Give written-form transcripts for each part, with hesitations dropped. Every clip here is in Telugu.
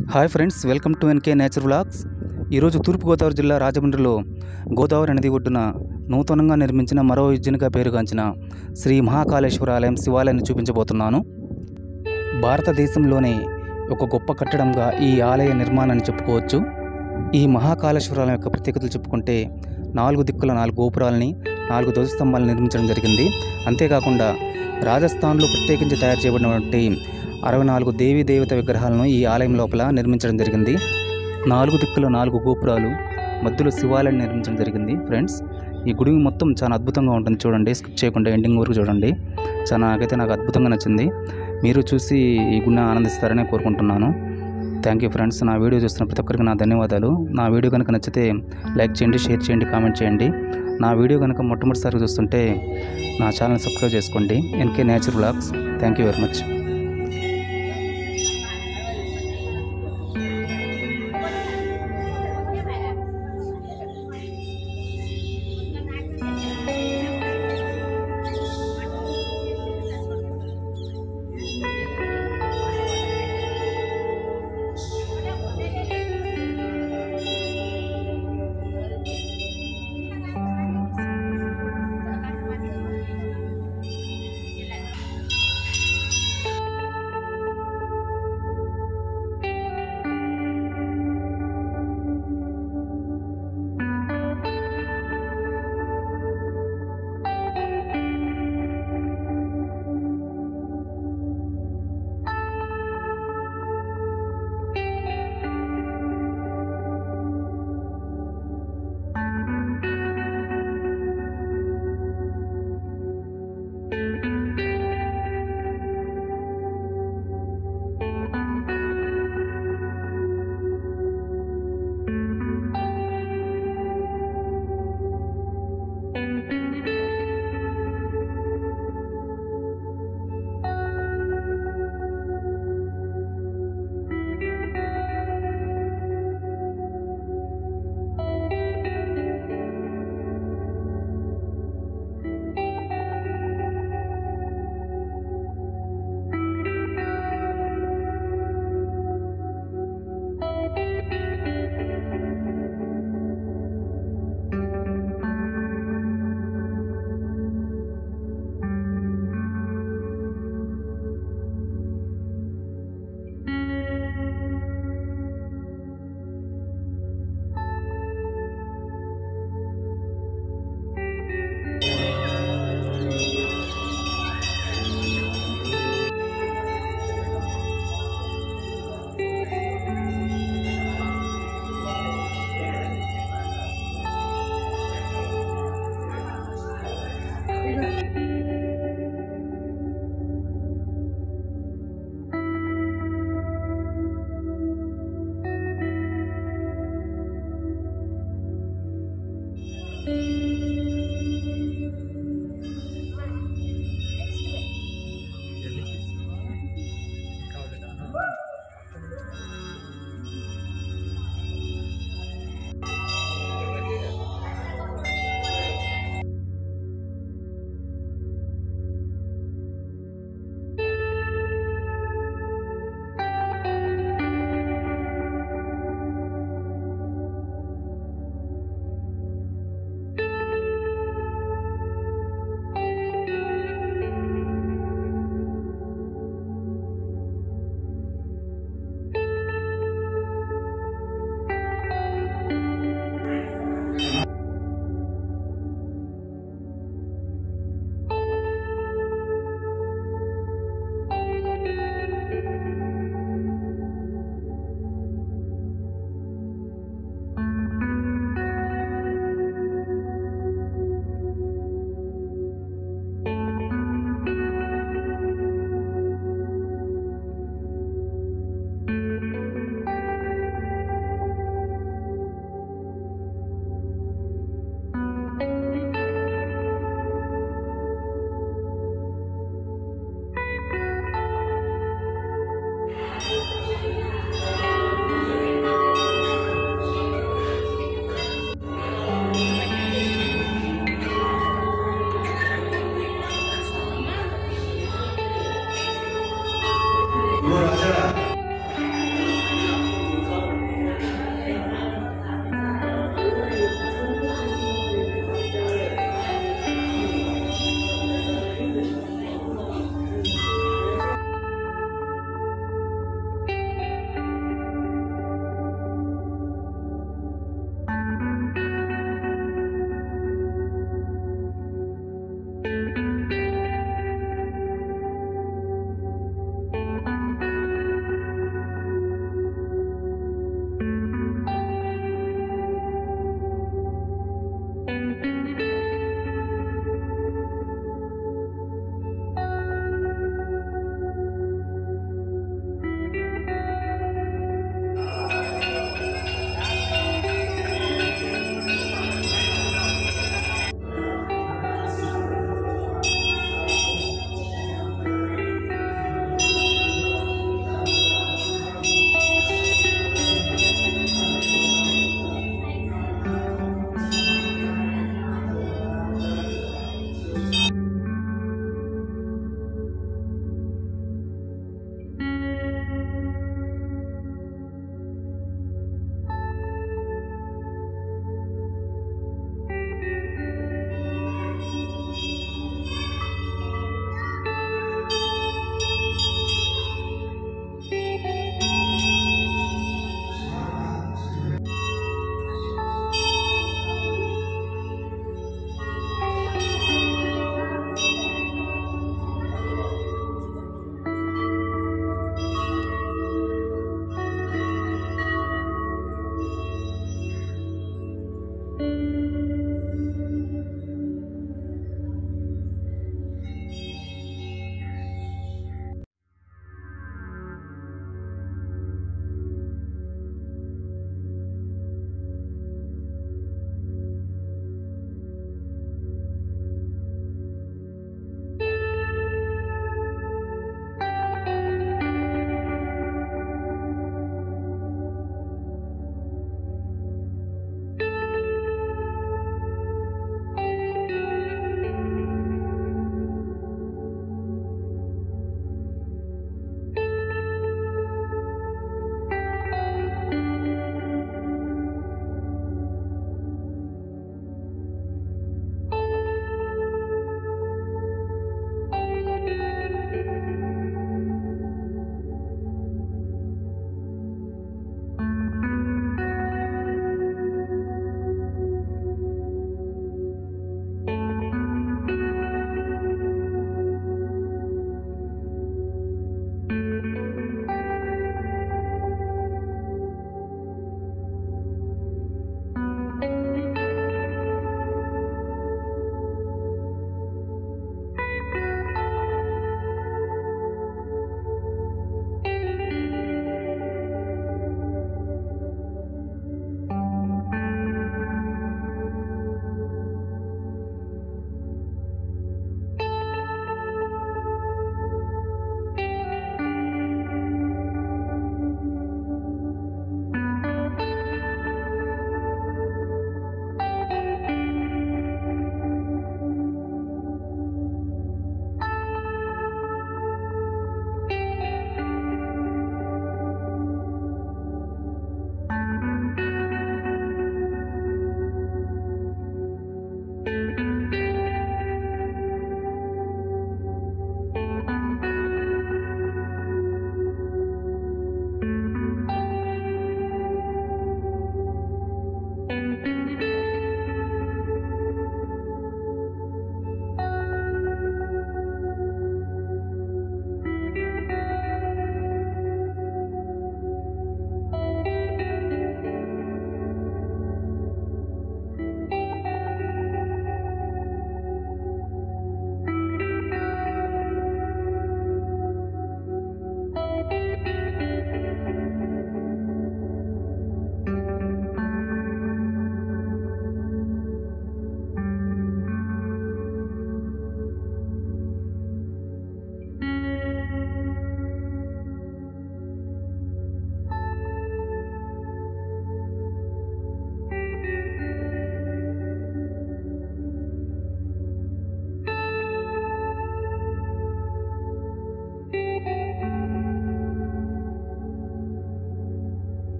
Hi friends, welcome to NK nature vlogs. ఈరోజు తూర్పుగోదావరి జిల్లా రాజమండ్రిలో గోదావరి నది ఒడ్డున నూతనంగా నిర్మించిన మరో యుజ్జనిగా పేరుగాంచిన శ్రీ మహాకాళేశ్వర ఆలయం శివాలయాన్ని చూపించబోతున్నాను. భారతదేశంలోనే ఒక గొప్ప కట్టడంగా ఈ ఆలయ నిర్మాణాన్ని చెప్పుకోవచ్చు. ఈ మహాకాళేశ్వర ఆలయం యొక్క ప్రత్యేకతలు చెప్పుకుంటే 4 దిక్కుల 4 గోపురాలని 4 ధ్వజస్తంభాలను నిర్మించడం జరిగింది. అంతేకాకుండా రాజస్థాన్లో ప్రత్యేకించి తయారు చేయబడినటువంటి 64 దేవీ దేవత విగ్రహాలను ఈ ఆలయం లోపల నిర్మించడం జరిగింది. 4 దిక్కుల 4 గోపురాలు మధ్యలో శివాలయాన్ని నిర్మించడం జరిగింది. ఫ్రెండ్స్, ఈ గుడి మొత్తం చాలా అద్భుతంగా ఉంటుంది. చూడండి, స్కిప్ చేయకుండా ఎండింగ్ వరకు చూడండి. నాకైతే అద్భుతంగా నచ్చింది. మీరు చూసి ఈ గుడిని ఆనందిస్తారని కోరుకుంటున్నాను. Thank you friends. నా వీడియో చూస్తున్న ప్రతి ఒక్కరికి నా ధన్యవాదాలు. నా వీడియో కనుక నచ్చితే లైక్ చేయండి, షేర్ చేయండి, కామెంట్ చేయండి. నా వీడియో కనుక మొట్టమొదటిసారి చూస్తుంటే నా ఛానల్ సబ్స్క్రైబ్ చేసుకోండి. NK nature vlogs. Thank you very much.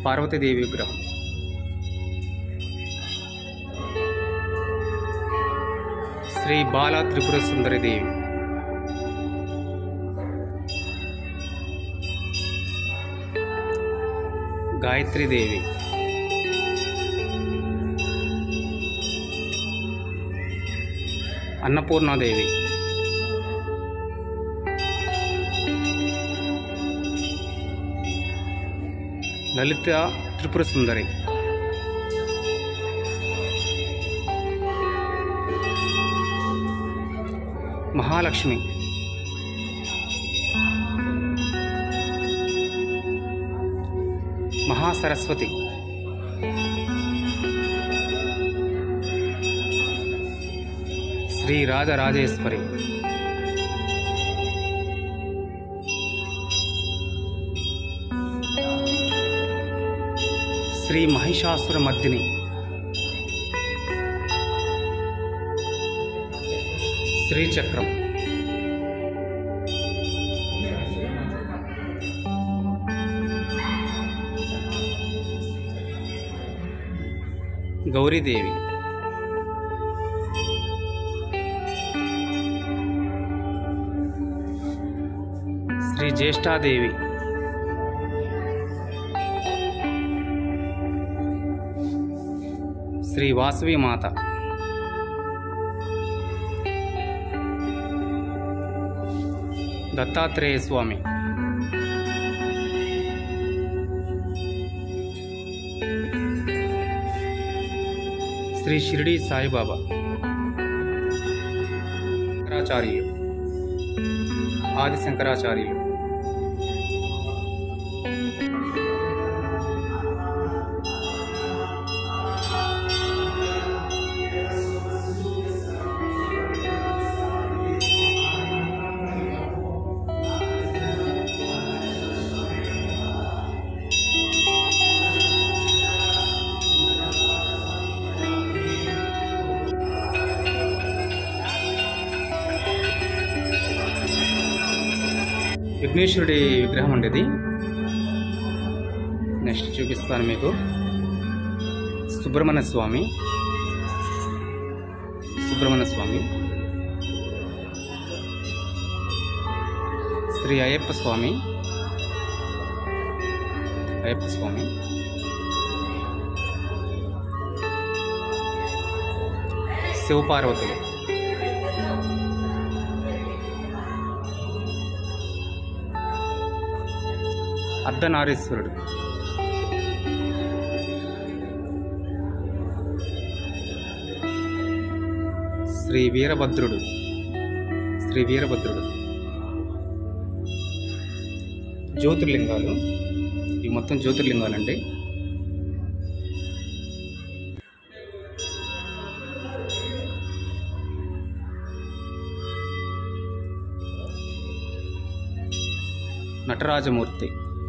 Parvatidevi విగ్రహం. శ్రీ బాల త్రిపుర సుందరి దేవి. గాయత్రీ దేవి. అన్నపూర్ణాదేవి. లలిత త్రిపుర సుందరి. మహాలక్ష్మి. మహాసరస్వతి. శ్రీ రాజరాజేశ్వరి. శ్రీ మహిషాసుర మర్దిని. శ్రీచక్రం. గౌరీదేవి. శ్రీ జ్యేష్ఠాదేవి. శ్రీ వాసవి మాత. దత్తాత్రేయ స్వామి. శ్రీ షిరిడి సాయిబాబా. శంకరాచార్యులు. ఆది శంకరాచార్యులు. విఘ్నేశ్వరుడి విగ్రహం ఉండేది. నెక్స్ట్ చూపిస్తాను మీకు. సుబ్రహ్మణ్య స్వామి. శ్రీ అయ్యప్ప స్వామి. శివపార్వతులు. అర్ధనారీశ్వరుడు. శ్రీ వీరభద్రుడు. జ్యోతిర్లింగాలు. ఇవి మొత్తం జ్యోతిర్లింగాలండి. నటరాజమూర్తి.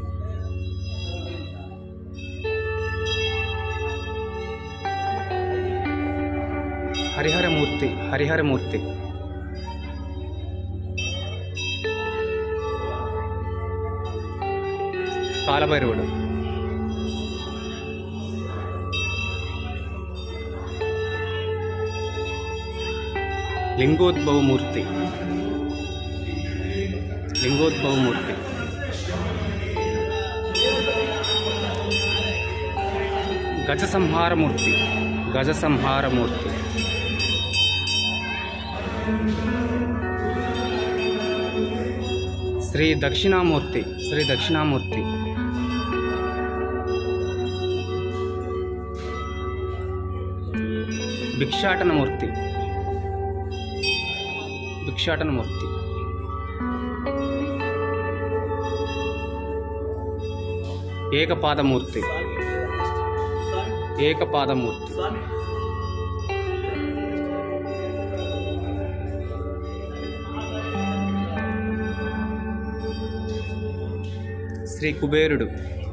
హరిహరమూర్తి. కాలభైరవుడు. లింగోద్భవమూర్తి. గజసంహారమూర్తి. శ్రీ దక్షిణామూర్తి. భిక్షాటనమూర్తి. ఏకపాదమూర్తి. శ్రీ కుబేరుడు.